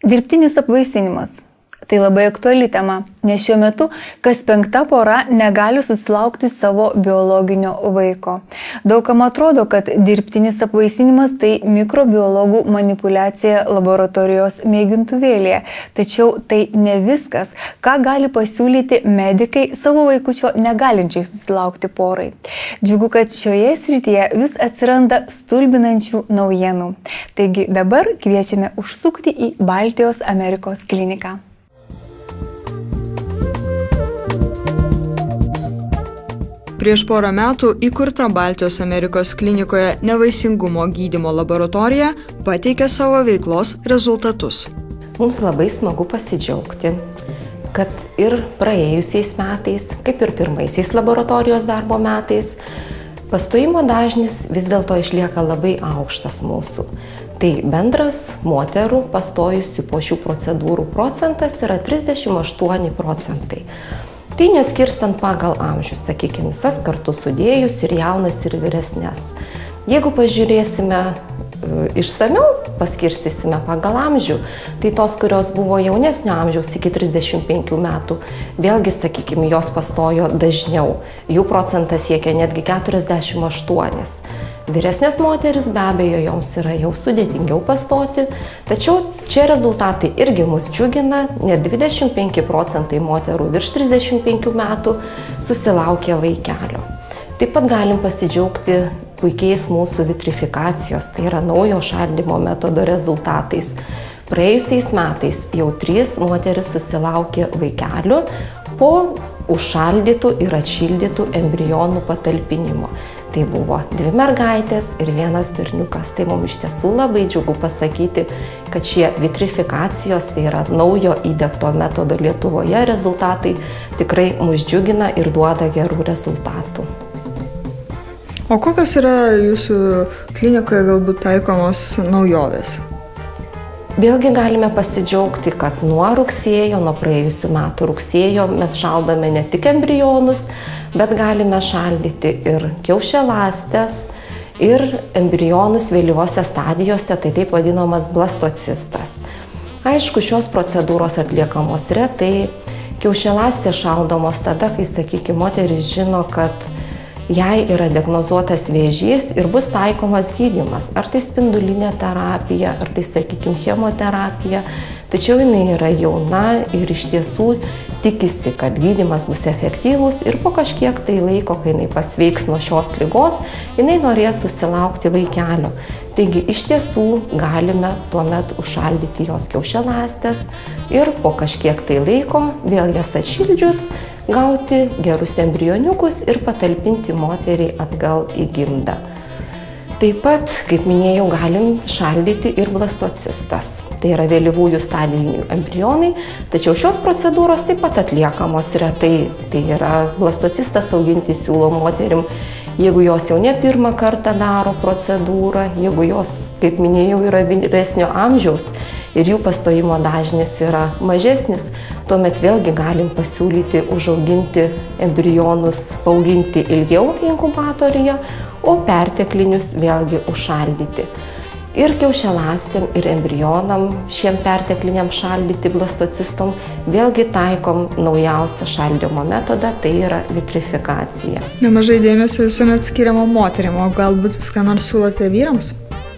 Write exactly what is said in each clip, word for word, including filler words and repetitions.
Dirbtinis apvaisinimas. Tai labai aktuali tema, nes šiuo metu kas penkta pora negali susilaukti savo biologinio vaiko. Daugam atrodo, kad dirbtinis apvaisinimas tai mikrobiologų manipulacija laboratorijos mėgintuvėlėje. Tačiau tai ne viskas, ką gali pasiūlyti medikai savo vaikučio negalinčiai susilaukti porai. Džiugu, kad šioje srityje vis atsiranda stulbinančių naujienų. Taigi dabar kviečiame užsukti į Baltijos Amerikos kliniką. Prieš porą metų įkurta Baltijos Amerikos klinikoje nevaisingumo gydymo laboratorija pateikė savo veiklos rezultatus. Mums labai smagu pasidžiaugti, kad ir praėjusiais metais, kaip ir pirmaisiais laboratorijos darbo metais, pastojimo dažnis vis dėlto išlieka labai aukštas mūsų. Tai bendras moterų pastojusių po šių procedūrų procentas yra trisdešimt aštuoni procentai. Tai neskirstant pagal amžių, sakykime, visas kartu sudėjus ir jaunas ir vyresnės. Jeigu pažiūrėsime išsamiau, paskirstysime pagal amžių, tai tos, kurios buvo jaunesnio amžiaus iki trisdešimt penkių metų, vėlgi, sakykime, jos pastojo dažniau. Jų procentas siekia netgi keturiasdešimt aštuoni. Vyresnės moteris be abejo joms yra jau sudėtingiau pastoti, tačiau čia rezultatai irgi mus džiugina, net dvidešimt penki procentai moterų virš trisdešimt penkių metų susilaukia vaikelio. Taip pat galim pasidžiaugti puikiais mūsų vitrifikacijos, tai yra naujo šaldymo metodo rezultatais. Praėjusiais metais jau trys moteris susilaukė vaikelių po užšaldytų ir atšildytų embrionų patalpinimo. Tai buvo dvi mergaitės ir vienas berniukas. Tai mums iš tiesų labai džiugu pasakyti, kad šie vitrifikacijos, tai yra naujo įdiegto metodo Lietuvoje rezultatai, tikrai mus džiugina ir duoda gerų rezultatų. O kokios yra jūsų klinikoje galbūt taikomos naujovės? Vėlgi galime pasidžiaugti, kad nuo rugsėjo, nuo praėjusių metų rugsėjo mes šaldome ne tik embrionus, bet galime šaldyti ir kiaušialąstes, ir embrionus vėlyvose stadijose, tai taip vadinamas blastocistas. Aišku, šios procedūros atliekamos retai, kiaušialąstės šaldomos tada, kai, sakykime, moteris žino, kad jai yra diagnozuotas vėžys ir bus taikomas gydymas, ar tai spindulinė terapija, ar tai, sakykime, chemoterapija, tačiau jinai yra jauna ir iš tiesų tikisi, kad gydymas bus efektyvus ir po kažkiek tai laiko, kai jinai pasveiks nuo šios ligos, jinai norės susilaukti vaikelio. Taigi iš tiesų galime tuomet užšaldyti jos kiaušialąstes ir po kažkiek tai laiko vėl jas atšildžius gauti gerus embrioniukus ir patalpinti moteriai atgal į gimdą. Taip pat, kaip minėjau, galim šaldyti ir blastocistas. Tai yra vėlyvųjų stadijų embrionai, tačiau šios procedūros taip pat atliekamos retai. Tai yra blastocistas auginti siūlo moterim, jeigu jos jau ne pirmą kartą daro procedūrą, jeigu jos, kaip minėjau, yra vyresnio amžiaus ir jų pastojimo dažnis yra mažesnis, tuomet vėlgi galim pasiūlyti užauginti embrionus, auginti ilgiau inkubatoriuje, o perteklinius vėlgi užšaldyti. Ir kiaušialąstėm, ir embrionam, šiem pertekliniam šaldyti blastocistom, vėlgi taikom naujausią šaldymo metodą, tai yra vitrifikacija. Nemažai dėmesio visuomet skiriamo moterim, o galbūt jūs ką nors siūlote vyrams?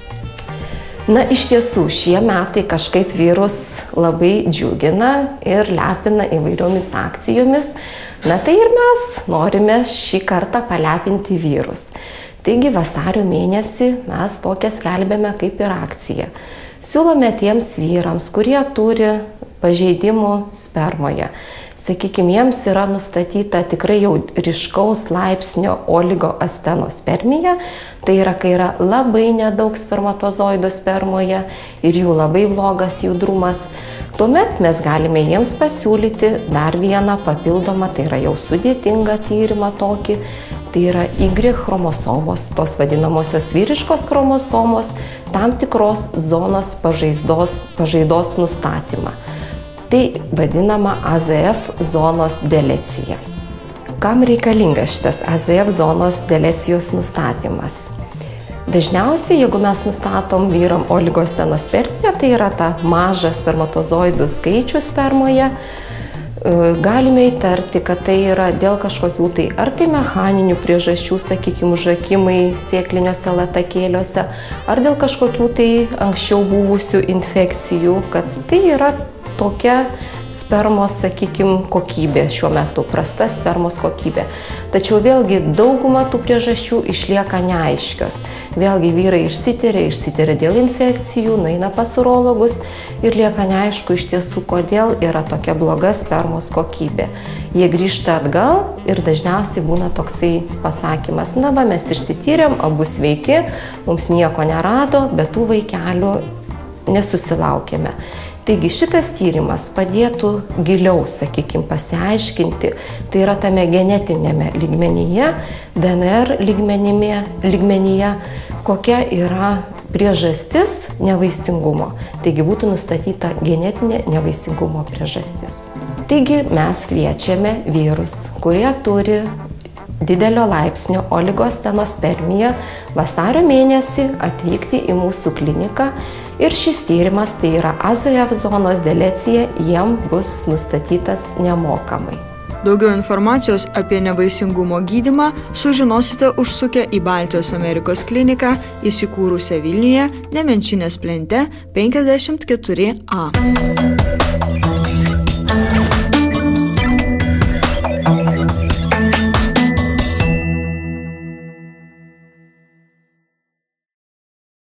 Na, iš tiesų, šie metai kažkaip vyrus labai džiugina ir lepina įvairiomis akcijomis. Na, tai ir mes norime šį kartą palepinti vyrus. Taigi vasario mėnesį mes tokią skelbėme kaip ir akciją. Siūlome tiems vyrams, kurie turi pažeidimų spermoje. Sakykime, jiems yra nustatyta tikrai jau ryškaus laipsnio oligoastenospermija. Tai yra, kai yra labai nedaug spermatozoidų spermoje ir jų labai blogas judrumas. Tuomet mes galime jiems pasiūlyti dar vieną papildomą, tai yra jau sudėtingą tyrimą tokį. Tai yra Y chromosomos, tos vadinamosios vyriškos chromosomos, tam tikros zonos pažaizdos, pažaidos nustatymą. Tai vadinama A Z F zonos delecija. Kam reikalingas šitas A Z F zonos delecijos nustatymas? Dažniausiai, jeigu mes nustatom vyram oligostenospermiją, tai yra ta maža spermatozoidų skaičių spermoje, galime įtarti, kad tai yra dėl kažkokių tai ar tai mechaninių priežasčių, sakykime, užakimai sėkliniuose latakėliuose, ar dėl kažkokių tai anksčiau buvusių infekcijų, kad tai yra tokia spermos, sakykime, kokybė šiuo metu, prasta spermos kokybė. Tačiau vėlgi dauguma tų priežasčių išlieka neaiškios. Vėlgi vyrai išsitiria, išsitiria dėl infekcijų, nueina pas urologus ir lieka neaišku iš tiesų, kodėl yra tokia bloga spermos kokybė. Jie grįžta atgal ir dažniausiai būna toksai pasakymas, na va, mes išsityrėm, abu sveiki, mums nieko nerado, bet tų vaikelių nesusilaukėme. Taigi šitas tyrimas padėtų giliau, sakykime, pasiaiškinti, tai yra tame genetinėme lygmenyje, D N R lygmenyje, lygmenyje, kokia yra priežastis nevaisingumo. Taigi būtų nustatyta genetinė nevaisingumo priežastis. Taigi mes kviečiame vyrus, kurie turi didelio laipsnio oligostenospermiją, vasario mėnesį atvykti į mūsų kliniką. Ir šis tyrimas, tai yra A Z F zonos delecija, jiem bus nustatytas nemokamai. Daugiau informacijos apie nevaisingumo gydymą sužinosite užsukę į Baltijos Amerikos kliniką įsikūrusią Vilniuje, Nemenčinės plente penkiasdešimt keturi A.